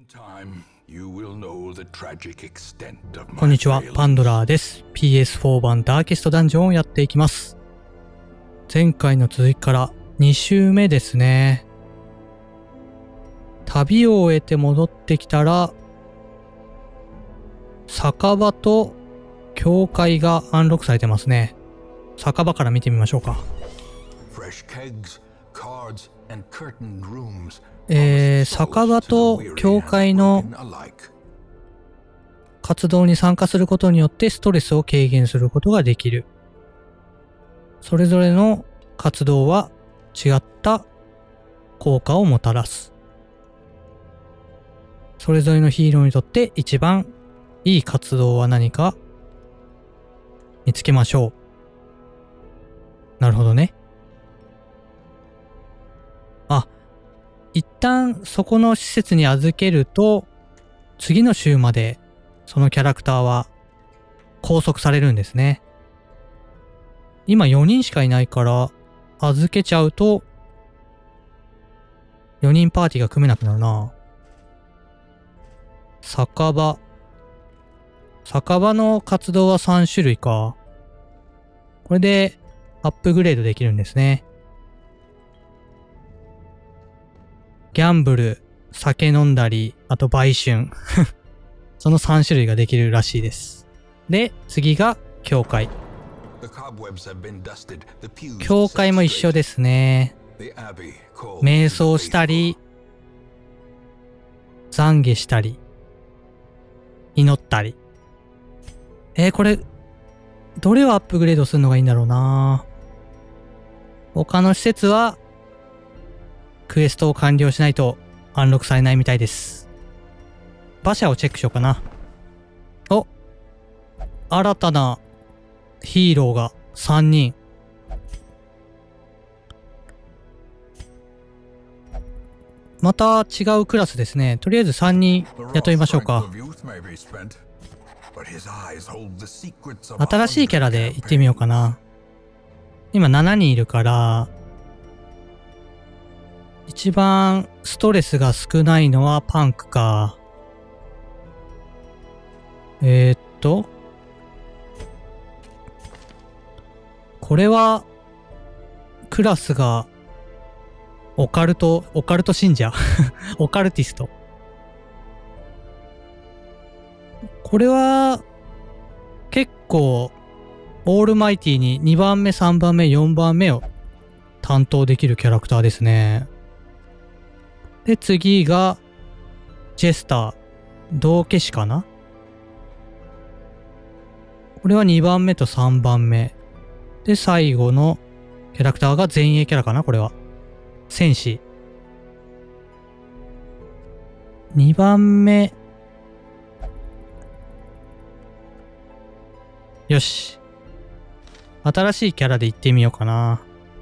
こんにちは、パンドラーです。PS4 版ダーケストダンジョンをやっていきます。前回の続きから2週目ですね。旅を終えて戻ってきたら、酒場と教会がアンロックされてますね。酒場から見てみましょうか。酒場と教会の活動に参加することによってストレスを軽減することができる。それぞれの活動は違った効果をもたらす。それぞれのヒーローにとって一番いい活動は何か見つけましょう。なるほどね。一旦そこの施設に預けると、次の週までそのキャラクターは拘束されるんですね。今4人しかいないから預けちゃうと4人パーティーが組めなくなるな。酒場の活動は3種類か。これでアップグレードできるんですね。ギャンブル、酒飲んだり、あと売春。その3種類ができるらしいです。で、次が教会。教会も一緒ですね。瞑想したり、懺悔したり、祈ったり。これ、どれをアップグレードするのがいいんだろうな。他の施設は、クエストを完了しないとアンロックされないみたいです。馬車をチェックしようかな。お、新たなヒーローが3人。また違うクラスですね。とりあえず3人雇いましょうか。新しいキャラで行ってみようかな。今7人いるから、一番ストレスが少ないのはパンクか。これは、クラスが、オカルト信者オカルティスト。これは、結構、オールマイティに2番目、3番目、4番目を担当できるキャラクターですね。で、次が、ジェスター、道化師かな？これは2番目と3番目。で、最後のキャラクターが前衛キャラかな？これは。戦士。2番目。よし。新しいキャラで行ってみようかな。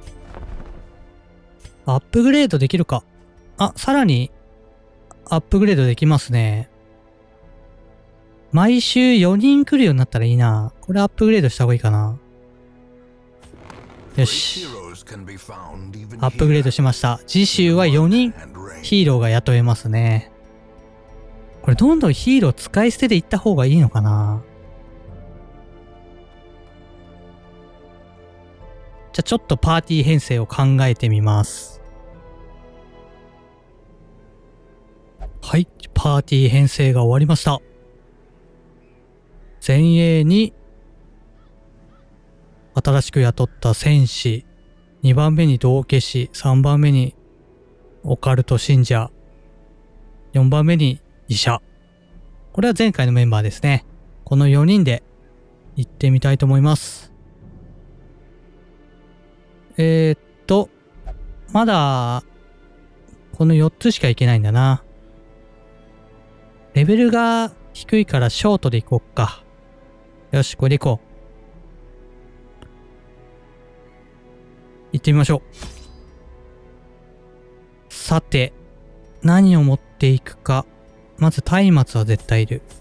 アップグレードできるか。さらに、アップグレードできますね。毎週4人来るようになったらいいな。これアップグレードした方がいいかな。よし。アップグレードしました。次週は4人ヒーローが雇えますね。これどんどんヒーロー使い捨てでいった方がいいのかな。じゃあちょっとパーティー編成を考えてみます。はい、パーティー編成が終わりました。前衛に、新しく雇った戦士、2番目に道化師、3番目にオカルト信者、4番目に医者。これは前回のメンバーですね。この4人で行ってみたいと思います。まだ、この4つしか行けないんだな。レベルが低いからショートで行こっか。よし、これで行こう。行ってみましょう。さて、何を持っていくか。まず松明は絶対いる。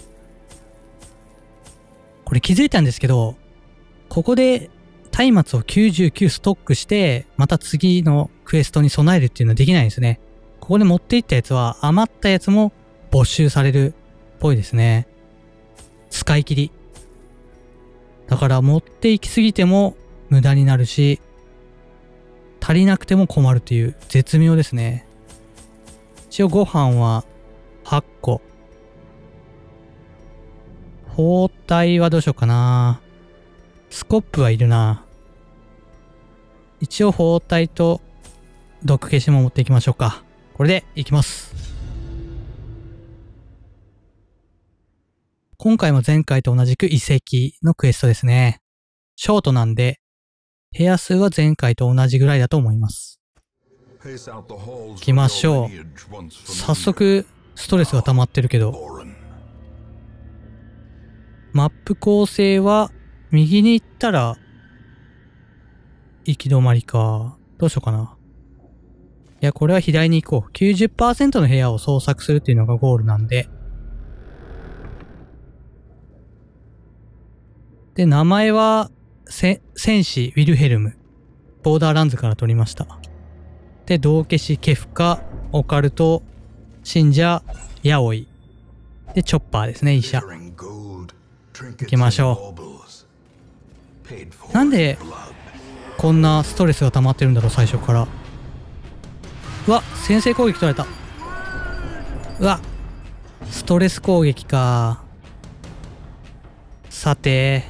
これ気づいたんですけど、ここで松明を99ストックして、また次のクエストに備えるっていうのはできないんですね。ここで持っていったやつは余ったやつも没収されるっぽいですね。使い切り。だから持って行き過ぎても無駄になるし、足りなくても困るという絶妙ですね。一応ご飯は8個。包帯はどうしようかな。スコップはいるな。一応包帯と毒消しも持っていきましょうか。これでいきます。今回も前回と同じく遺跡のクエストですね。ショートなんで、部屋数は前回と同じぐらいだと思います。行きましょう。早速、ストレスが溜まってるけど。マップ構成は、右に行ったら、行き止まりか。どうしようかな。いや、これは左に行こう。90% の部屋を捜索するっていうのがゴールなんで。で、名前は、戦士ウィルヘルム。ボーダーランズから取りました。で、道化師ケフカ、オカルト、信者、ヤオイ。で、チョッパーですね、医者。行きましょう。なんで、こんなストレスが溜まってるんだろう、最初から。うわ、先制攻撃取られた。うわ、ストレス攻撃か。さて、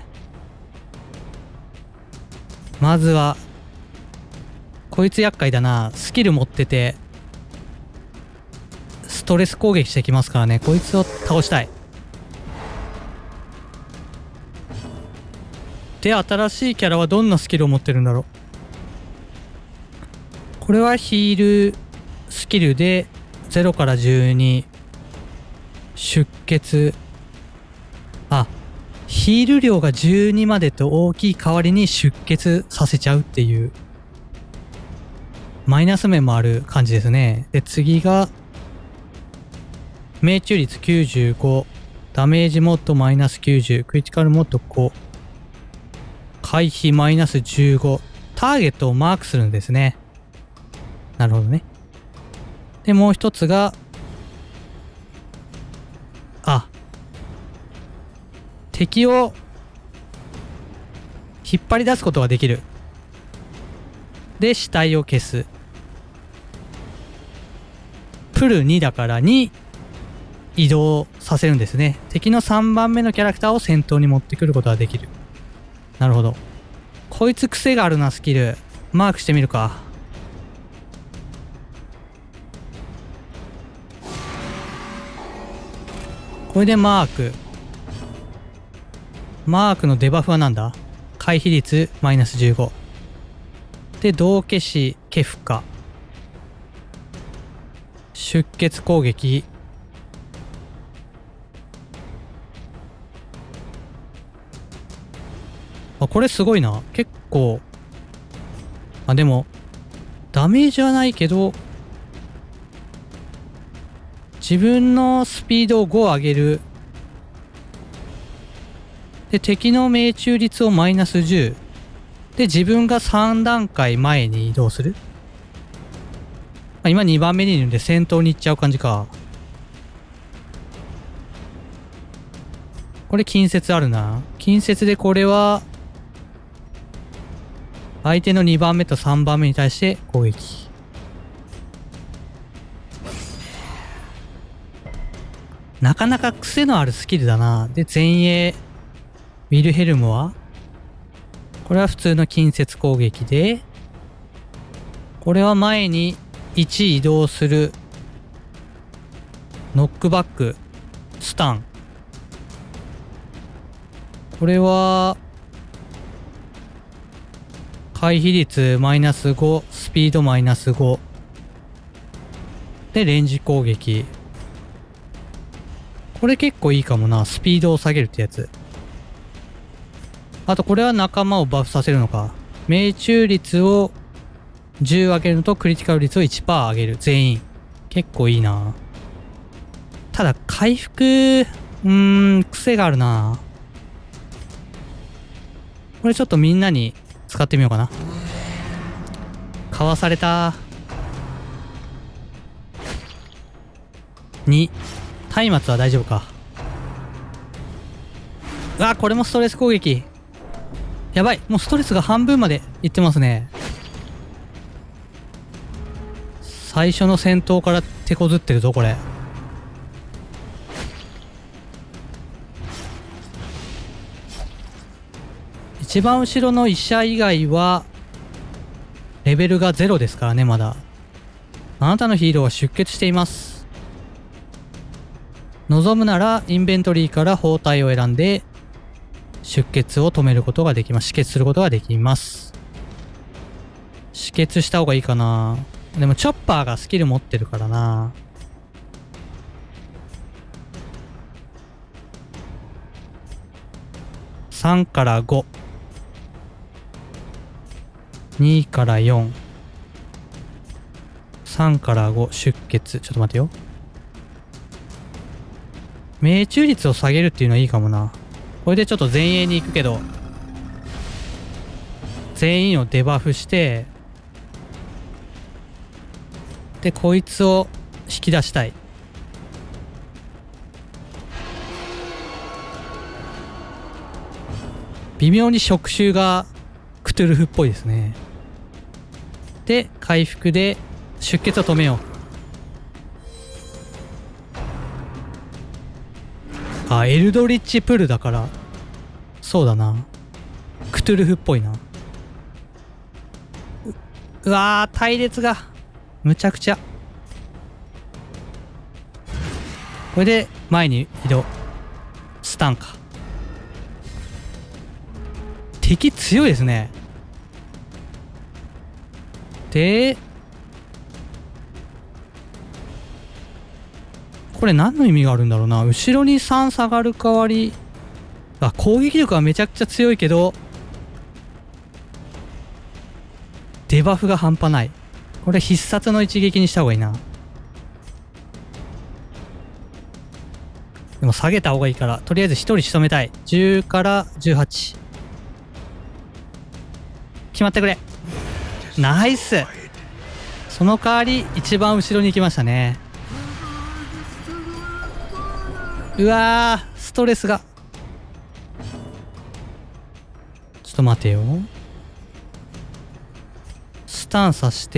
まずは、こいつ厄介だな。スキル持ってて、ストレス攻撃してきますからね。こいつを倒したい。で、新しいキャラはどんなスキルを持ってるんだろう。これはヒールスキルで0から12出血。あ、ヒール量が12までと大きい代わりに出血させちゃうっていうマイナス面もある感じですね。で、次が命中率95、ダメージモッドマイナス90、クリティカルモッド5、回避マイナス15。ターゲットをマークするんですね。なるほどね。で、もう一つが、敵を引っ張り出すことができる。で、死体を消す。プル2だから2移動させるんですね。敵の3番目のキャラクターを先頭に持ってくることができる。なるほど。こいつ癖があるな、スキル。マークしてみるか。これでマーク。マークのデバフはなんだ？回避率マイナス15。で、道化師ケフカ。出血攻撃。これすごいな。結構。でも、ダメージはないけど、自分のスピードを5上げる。で、敵の命中率をマイナス10。で、自分が3段階前に移動する。今2番目にいるんで先頭に行っちゃう感じか。これ近接あるな。近接でこれは、相手の2番目と3番目に対して攻撃。なかなか癖のあるスキルだな。で、前衛。ウィルヘルムはこれは普通の近接攻撃で、これは前に1移動する。ノックバック。スタン。これは、回避率マイナス5、スピードマイナス5。で、レンジ攻撃。これ結構いいかもな。スピードを下げるってやつ。あとこれは仲間をバフさせるのか。命中率を10上げるのとクリティカル率を 1% 上げる。全員。結構いいな。ただ回復、癖があるな。これちょっとみんなに使ってみようかな。かわされた。2。 松明は大丈夫か。うわ、これもストレス攻撃。やばい。もうストレスが半分までいってますね。最初の戦闘から手こずってるぞ、これ。一番後ろの医者以外は、レベルが0ですからね、まだ。あなたのヒーローは出血しています。望むなら、インベントリーから包帯を選んで、出血を止めることができます。止血することができます。止血した方がいいかな。でも、チョッパーがスキル持ってるからな。3から5。2から4。3から5、出血。ちょっと待てよ。命中率を下げるっていうのはいいかもな。これでちょっと前衛に行くけど、全員をデバフして、で、こいつを引き出したい。微妙に触手がクトゥルフっぽいですね。で、回復で出血を止めよう。あ、エルドリッチプルだから、そうだな。クトゥルフっぽいな。うわー、隊列が、むちゃくちゃ。これで、前に移動。スタンか。敵強いですね。で、これ何の意味があるんだろうな。後ろに3下がる代わり、あ、攻撃力はめちゃくちゃ強いけど、デバフが半端ない。これ必殺の一撃にした方がいいな。でも下げた方がいいから、とりあえず1人仕留めたい。10から18。決まってくれ。ナイス。その代わり一番後ろに行きましたね。うわー、ストレスが。ちょっと待てよ。スタンさして、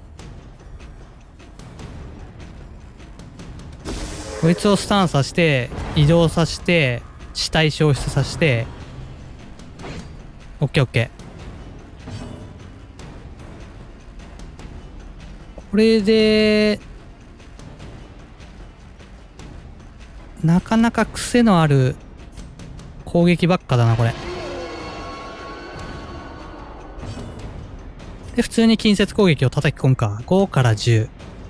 こいつをスタンさして、移動させて、死体消失させて、オッケーオッケー。これで、なかなか癖のある攻撃ばっかだな、これ。で、普通に近接攻撃を叩き込むか。5から10。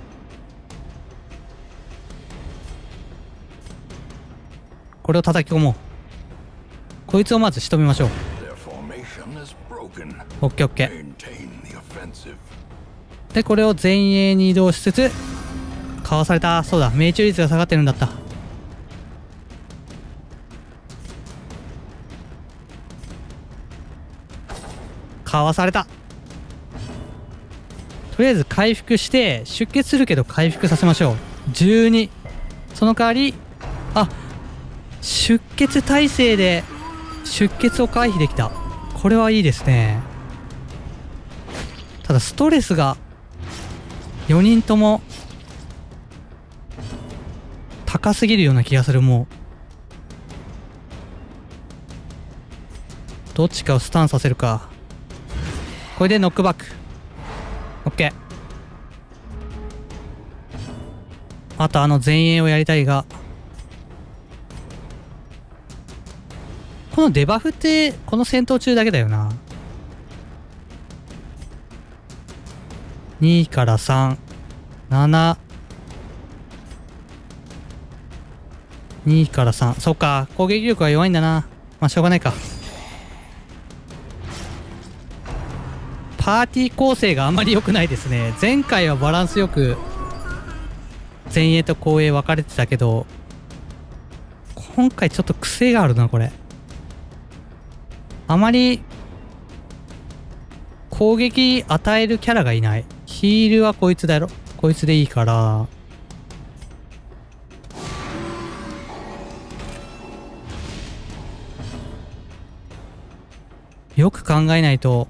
これを叩き込もう。こいつをまず仕留めましょう。オッケーオッケー。で、これを前衛に移動しつつ、かわされた。そうだ、命中率が下がってるんだった。かわされた。とりあえず回復して、出血するけど回復させましょう。12。その代わり、あ、出血耐性で出血を回避できた。これはいいですね。ただストレスが4人とも高すぎるような気がする。もうどっちかをスタンさせるか。これでノックバック。オッケー。あと前衛をやりたいが、このデバフってこの戦闘中だけだよな。2から3、7、2から3。そっか、攻撃力は弱いんだな。まあしょうがないか。パーティー構成があんまり良くないですね。前回はバランスよく前衛と後衛分かれてたけど、今回ちょっと癖があるな、これ。あまり攻撃与えるキャラがいない。ヒールはこいつだろ。こいつでいいから。 よく考えないと、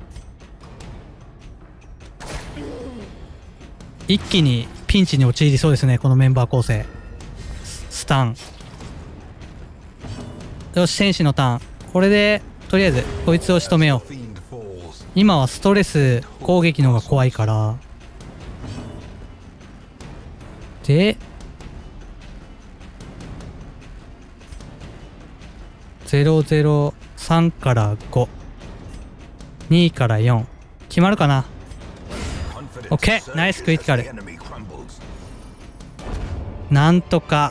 一気にピンチに陥りそうですね、このメンバー構成。スタン。よし、天使のターン。これで、とりあえず、こいつを仕留めよう。今はストレス攻撃の方が怖いから。で、003から5。2から4。決まるかな？ OK! ナイスクリティカル。なんとか、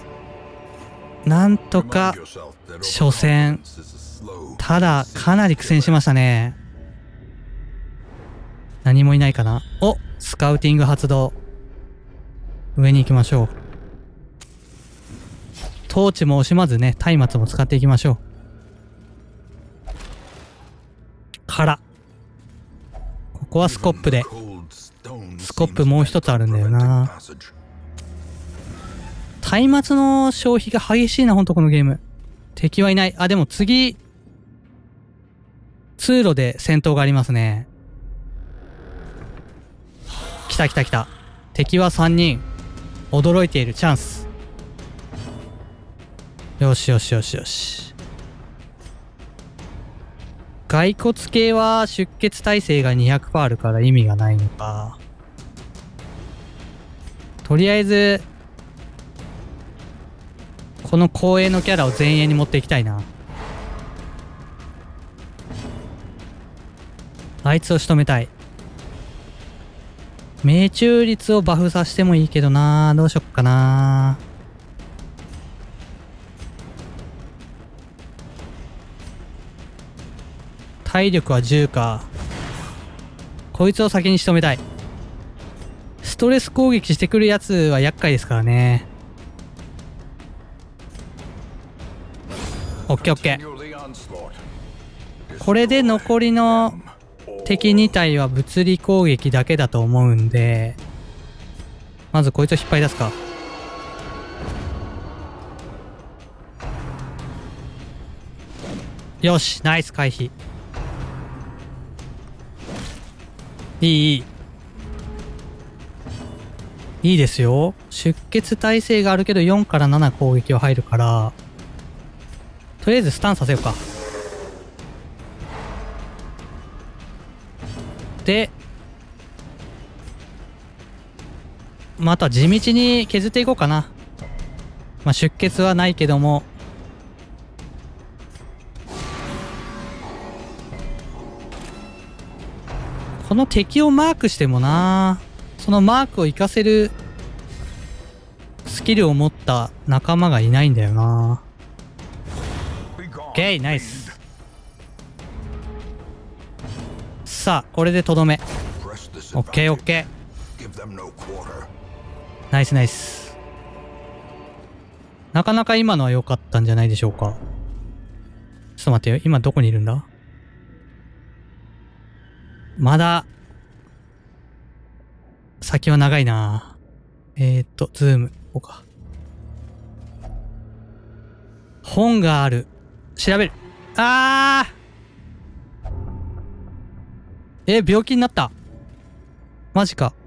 初戦。ただ、かなり苦戦しましたね。何もいないかな？お！スカウティング発動。上に行きましょう。トーチも惜しまずね、松明も使っていきましょう。ここはスコップで。スコップもう一つあるんだよな。松明の消費が激しいな、ほんとこのゲーム。敵はいない。あ、でも次、通路で戦闘がありますね。来た。敵は3人。驚いているチャンス。よし。骸骨系は出血耐性が 200% あるから意味がないのか。とりあえず、この後衛のキャラを前衛に持っていきたいな。あいつを仕留めたい。命中率をバフさせてもいいけどな。どうしよっかな。体力は10か。こいつを先に仕留めたい。ストレス攻撃してくるやつは厄介ですからね。オッケー。これで残りの敵2体は物理攻撃だけだと思うんで、まずこいつを引っ張り出すか。よし、ナイス回避。いいですよ。出血耐性があるけど4から7攻撃は入るから、とりあえずスタンさせようか。で、また地道に削っていこうかな。まあ、出血はないけども。この敵をマークしてもな、そのマークを活かせるスキルを持った仲間がいないんだよな。オッケー、ナイス。さあ、これでとどめ。オッケー。ナイス。なかなか今のは良かったんじゃないでしょうか。ちょっと待ってよ。今どこにいるんだ？まだ、先は長いな。ズーム、こうか。本がある。調べる。病気になった。マジか。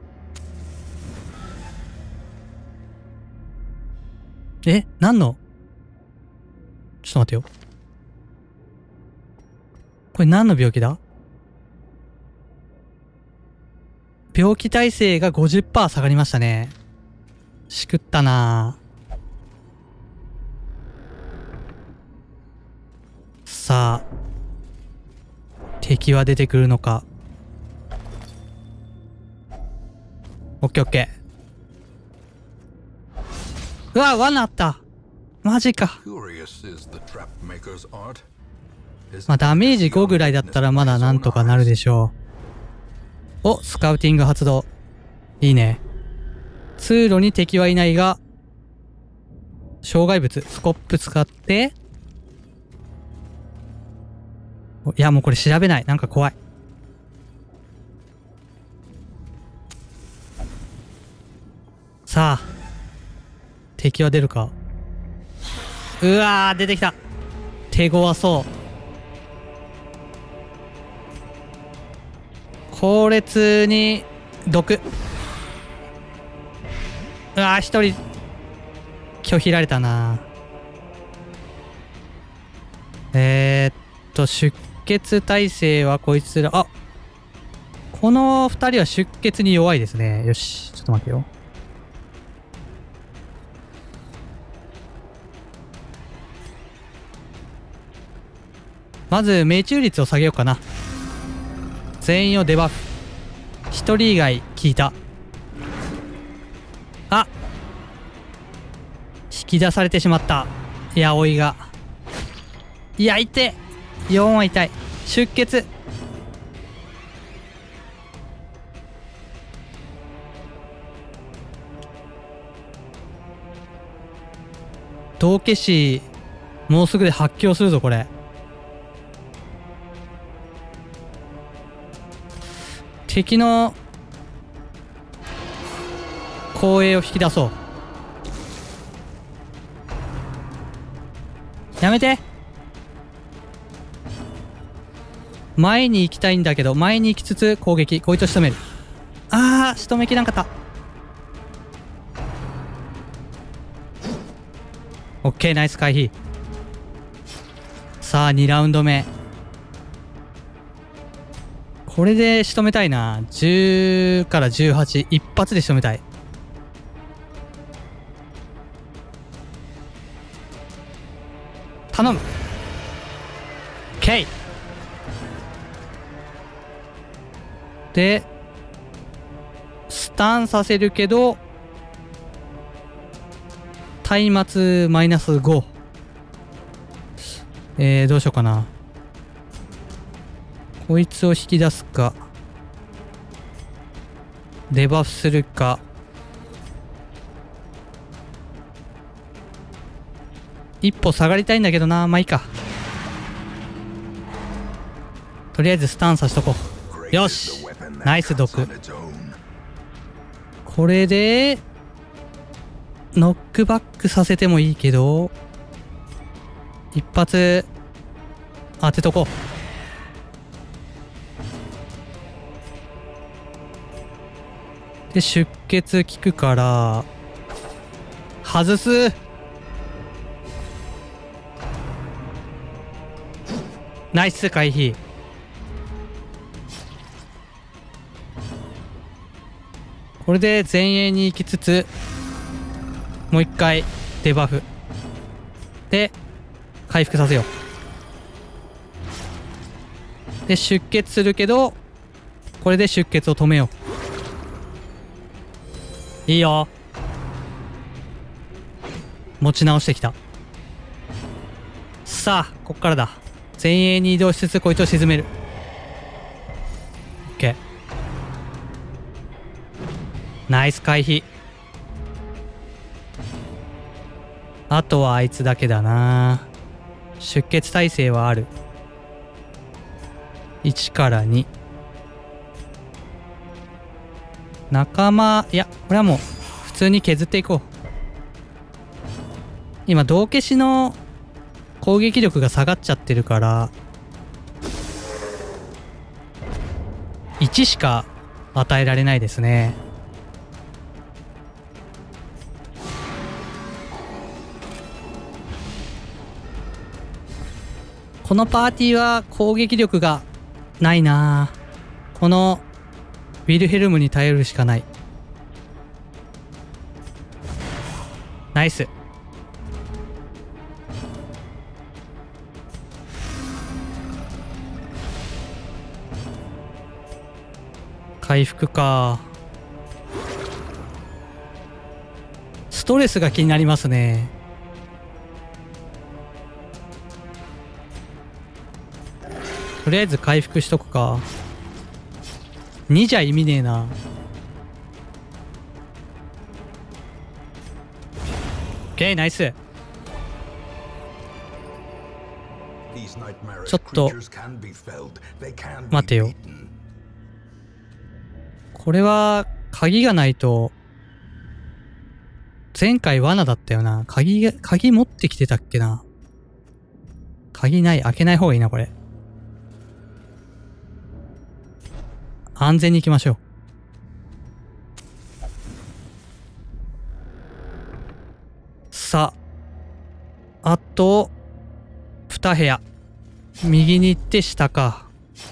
何の？ちょっと待ってよ。これ何の病気だ？病気耐性が 50% 下がりましたね。しくったなぁ。さあ、敵は出てくるのか。オッケー。うわ、罠あった。マジか。まあ、ダメージ5ぐらいだったらまだなんとかなるでしょう。お、スカウティング発動。いいね。通路に敵はいないが、障害物、スコップ使って、いや、もうこれ調べない。なんか怖い。さあ、敵は出るか。うわー、出てきた。手強そう。 後列に毒。うわー、一人拒否られたな。出血耐性はこいつら、あ、この二人は出血に弱いですね。よし、ちょっと待ってよ。まず命中率を下げようかな。全員をデバフ。一人以外効いた。あ、引き出されてしまった。いや、おいが。いや、痛い。4は痛い。出血。道化師、もうすぐで発狂するぞ、これ。敵の光栄を引き出そう。やめて。前に行きたいんだけど、前に行きつつ攻撃。こいつを仕留める。あー、仕留めきらんかった。オッケー、ナイス回避。さあ、2ラウンド目。これで仕留めたいな。10から18。一発で仕留めたい。頼む。OK。で、スタンさせるけど、松明マイナス5。どうしようかな。こいつを引き出すか。デバフするか。一歩下がりたいんだけどな。まあいいか。とりあえずスタンさしとこう。よし。ナイス毒。これで、ノックバックさせてもいいけど、一発当てとこう。で、出血効くから、外す。ナイス回避。これで前衛に行きつつ、もう一回デバフ。で、回復させよう。で、出血するけど、これで出血を止めよう。いいよ。持ち直してきた。さあ、こっからだ。前衛に移動しつつこいつを沈める。オッケー。ナイス回避。あとはあいつだけだな。出血耐性はある。1から2。仲間、いや、これはもう普通に削っていこう。今、道化師の攻撃力が下がっちゃってるから、1しか与えられないですね。このパーティーは攻撃力がないな。このウィルヘルムに頼るしかない。ナイス。回復か。ストレスが気になりますね。とりあえず回復しとくか。2じゃ意味ねえな。オッケー、ナイス。ちょっと待てよ。これは鍵がないと。前回罠だったよな。鍵持ってきてたっけな。鍵ない。開けない方がいいな、これ。 安全に行きましょう。さあ、あと、2部屋。右に行って下か。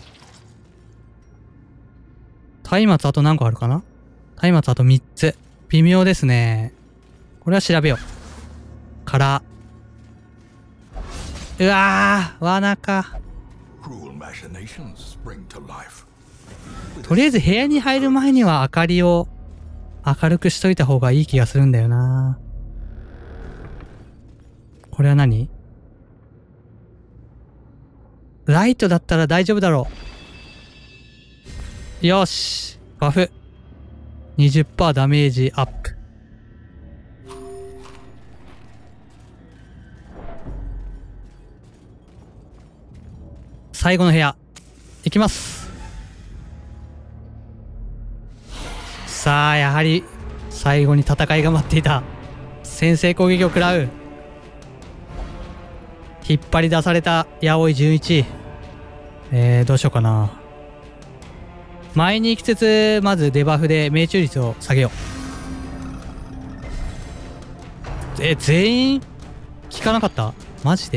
松明あと何個あるかな？松明あと3つ。微妙ですね。これは調べよう。から。うわー、罠か。とりあえず部屋に入る前には明かりを明るくしといた方がいい気がするんだよな。これは何？ライトだったら大丈夫だろう。よし。バフ。20% ダメージアップ。最後の部屋。いきます。さあ、やはり、最後に戦いが待っていた。先制攻撃を食らう。引っ張り出された、八百井純一。どうしようかな。前に行きつつ、まずデバフで命中率を下げよう。全員効かなかった？マジで？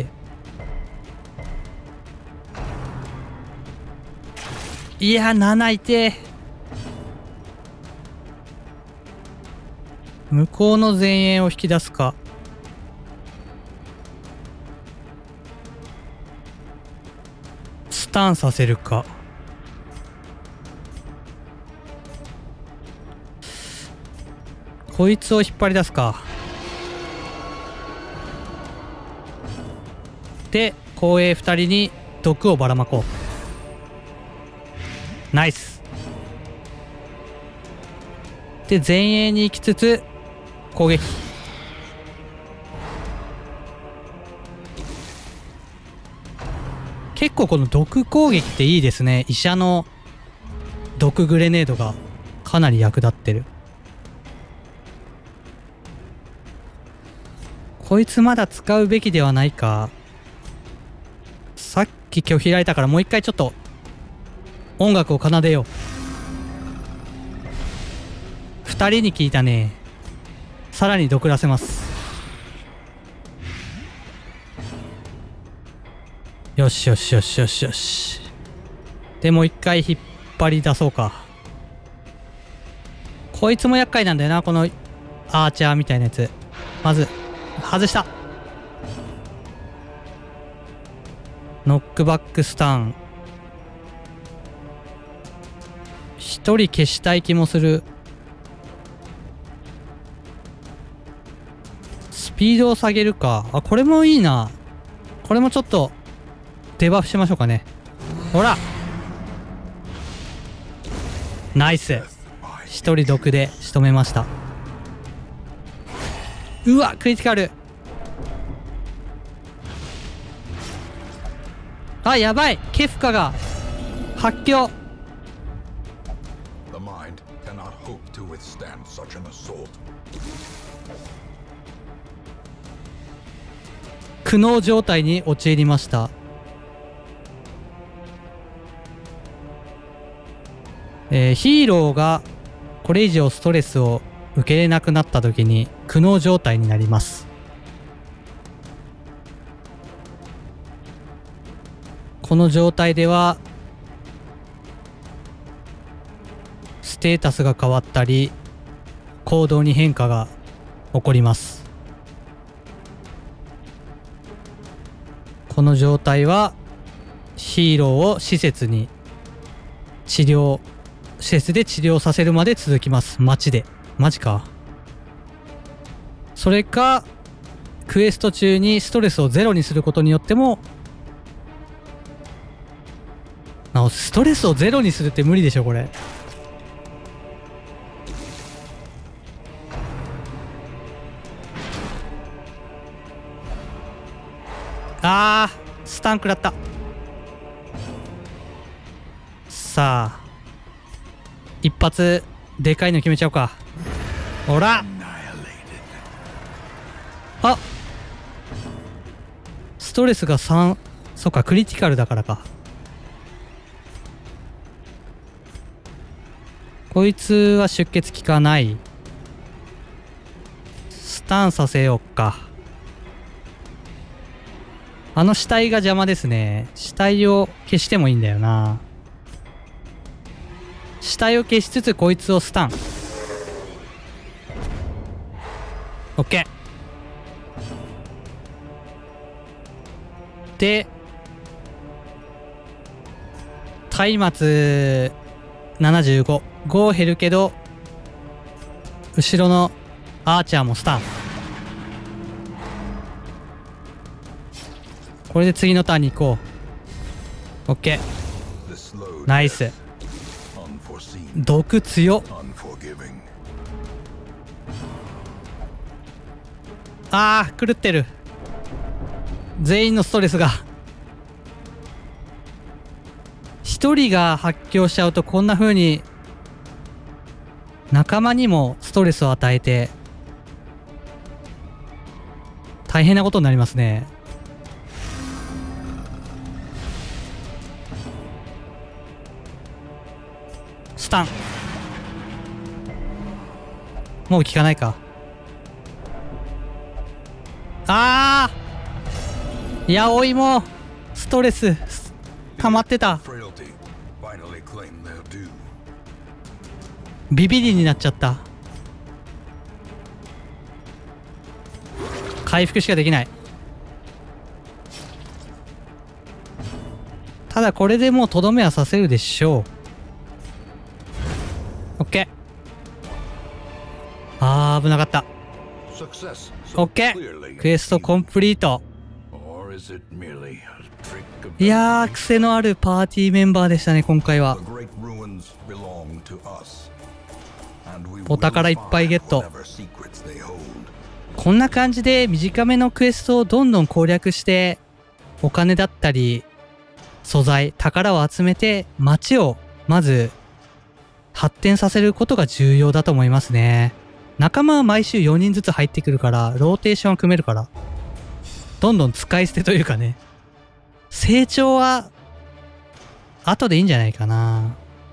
いや、7いて。向こうの前衛を引き出すか。スタンさせるか。こいつを引っ張り出すか。で、後衛2人に毒をばらまこう。ナイス。で、前衛に行きつつ攻撃。結構この毒攻撃っていいですね。医者の毒グレネードがかなり役立ってる。こいつまだ使うべきではないか。さっき拒否られたからもう一回ちょっと音楽を奏でよう。二人に聞いたね。さらに毒らせます。よしよしよしよしよし。でもう一回引っ張り出そうか。こいつも厄介なんだよな、このアーチャーみたいなやつ。まず外した。ノックバックスタン。一人消したい気もする。スピードを下げるか。あ、これもいいな。これもちょっとデバフしましょうかね。ほら、ナイス。一人毒で仕留めました。うわ、クリティカル。あ、やばい。ケフカが発狂。苦悩状態に陥りました。ヒーローがこれ以上ストレスを受けれなくなった時に苦悩状態になります。この状態ではステータスが変わったり行動に変化が起こります。この状態はヒーローを施設で治療させるまで続きます。街で。マジか。それかクエスト中にストレスをゼロにすることによっても、ストレスをゼロにするって無理でしょこれ。あー、スタン食らった。さあ一発でかいの決めちゃおうか。ほら、あ、ストレスが3。そっか、クリティカルだからか。 こいつは出血効かない。スタンさせようか。あの死体が邪魔ですね。死体を消してもいいんだよな。死体を消しつつこいつをスタン。オッケー。で、松明75。5減るけど、後ろのアーチャーもスタン。これで次のターンに行こう。オッケー。ナイス。毒強っ。あー、狂ってる。全員のストレスが。一人が発狂しちゃうとこんな風に仲間にもストレスを与えて大変なことになりますね。スタン。もう効かないか。あー、ヤオイもストレス溜まってた。ビビリになっちゃった。回復しかできない。ただこれでもうとどめはさせるでしょう。オッケー。あー、危なかった。オッケー。クエストコンプリート。いやー、癖のあるパーティーメンバーでしたね、今回は。お宝いっぱいゲット。こんな感じで短めのクエストをどんどん攻略して、お金だったり、素材、宝を集めて、街をまず発展させることが重要だと思いますね。仲間は毎週4人ずつ入ってくるから、ローテーションは組めるから、どんどん使い捨てというかね、成長は後でいいんじゃないかな。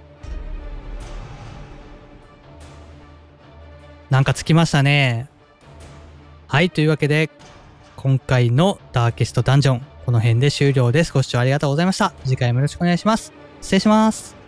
なんかつきましたね。はい、というわけで、今回のダーケストダンジョン、この辺で終了です。ご視聴ありがとうございました。次回もよろしくお願いします。失礼します。